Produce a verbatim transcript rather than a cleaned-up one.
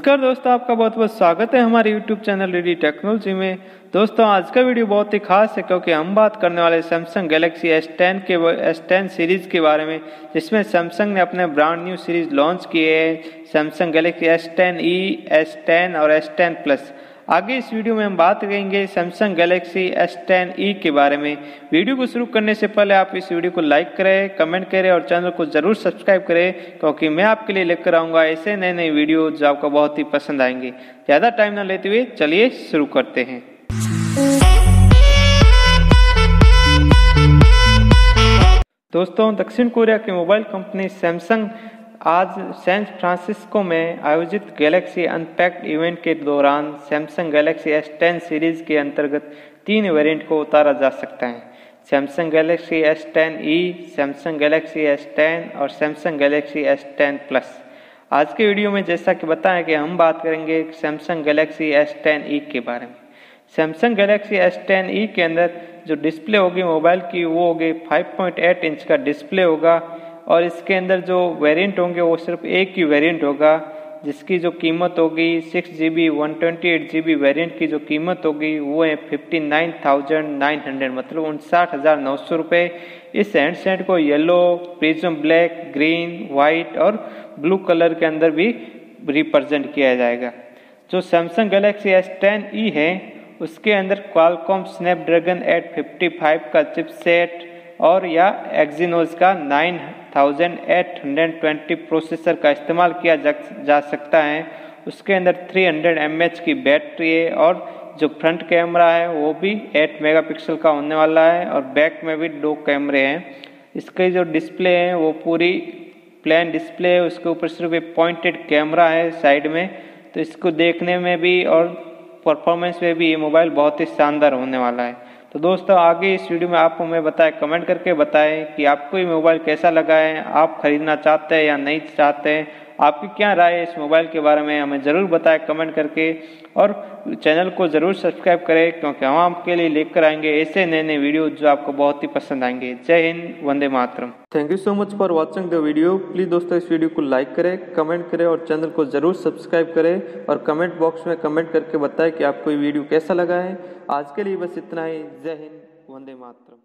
नमस्कार दोस्तों, आपका बहुत बहुत स्वागत है हमारे यूट्यूब चैनल रेडी टेक्नोलॉजी में। दोस्तों आज का वीडियो बहुत ही खास है क्योंकि हम बात करने वाले सैमसंग गैलेक्सी एस टेन के एस टेन सीरीज़ के बारे में, जिसमें सैमसंग ने अपने ब्रांड न्यू सीरीज़ लॉन्च किए हैं, Samsung Galaxy S ten E, S ten और एस टेन प्लस। आगे इस वीडियो में हम बात करेंगे Samsung Galaxy S ten E के बारे में। वीडियो को शुरू करने से पहले आप इस वीडियो को लाइक करें, कमेंट करें और चैनल को ज़रूर सब्सक्राइब करें, क्योंकि मैं आपके लिए लेकर आऊँगा ऐसे नए नए वीडियो जो आपको बहुत ही पसंद आएंगे। ज़्यादा टाइम न लेते हुए चलिए शुरू करते हैं। दोस्तों, दक्षिण कोरिया की मोबाइल कंपनी सैमसंग आज सैन फ्रांसिस्को में आयोजित गैलेक्सी अनपैक्ड इवेंट के दौरान Samsung Galaxy S ten series के अंतर्गत तीन वेरिएंट को उतारा जा सकता है। Samsung Galaxy S ten E, Samsung Galaxy S ten और Samsung Galaxy S ten plus. आज के वीडियो में जैसा कि बताया कि हम बात करेंगे Samsung Galaxy S ten E के बारे में। Samsung Galaxy S ten E के अंदर जो डिस्प्ले होगी मोबाइल की वो होगी फाइव पॉइंट एट इंच का डिस्प्ले होगा और इसके अंदर जो वेरिएंट होंगे वो सिर्फ एक ही वेरिएंट होगा, जिसकी जो कीमत होगी six G B one twenty eight G B variant की जो कीमत होगी वो है fifty nine thousand nine hundred, मतलब उनसाठ हज़ार नौ सौ रुपये। इस हैंडसेट को yellow, prism black, green, white और ब्लू कलर के अंदर भी रिप्रेजेंट किया जाएगा। जो Samsung Galaxy S ten E है उसके अंदर Qualcomm Snapdragon eight fifty five का चिपसेट और या एक्जीनोस का nine thousand eight hundred twenty processor का इस्तेमाल किया जा, जा सकता है। उसके अंदर थ्री हंड्रेड एम एच की बैटरी है और जो फ्रंट कैमरा है वो भी एट मेगापिक्सल का होने वाला है और बैक में भी दो कैमरे हैं। इसके जो डिस्प्ले है वो पूरी प्लेन डिस्प्ले है, उसके ऊपर सिर्फ एक पॉइंटेड कैमरा है साइड में, तो इसको देखने में भी और परफॉर्मेंस में भी ये मोबाइल बहुत ही शानदार होने वाला है। तो दोस्तों आगे इस वीडियो में आप हमें बताएं, कमेंट करके बताएं कि आपको ये मोबाइल कैसा लगा है, आप खरीदना चाहते हैं या नहीं चाहते हैं, आपकी क्या राय है इस मोबाइल के बारे में हमें ज़रूर बताएं कमेंट करके, और चैनल को ज़रूर सब्सक्राइब करें क्योंकि हम आपके लिए लेकर आएंगे ऐसे नए नए वीडियो जो आपको बहुत ही पसंद आएंगे। जय हिंद, वंदे मातरम। Thank you so much for watching the video. Please दोस्तों इस वीडियो को लाइक करें, कमेंट करें और चैनल को ज़रूर सब्सक्राइब करें और कमेंट बॉक्स में कमेंट करके बताएं कि आपको ये वीडियो कैसा लगा है। आज के लिए बस इतना ही। जय हिंद, वंदे मातरम।